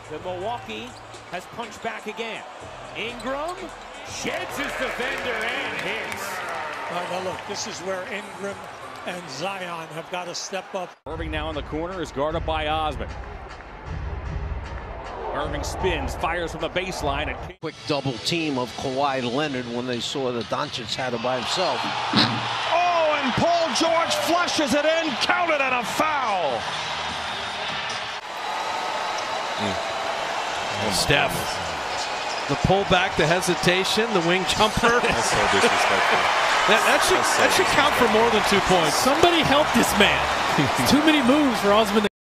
The Milwaukee has punched back again. Ingram sheds his defender and hits. All right, now look, this is where Ingram and Zion have got to step up. Irving now in the corner is guarded by Osman. Irving spins, fires from the baseline. And quick double team of Kawhi Leonard when they saw that Doncic had it by himself. Oh, and Paul George flushes it in, counted on a foul. Steph. The pullback, the hesitation, the wing jumper. That's so disrespectful. That should count for more than 2 points. Somebody help this man. Too many moves for Osman.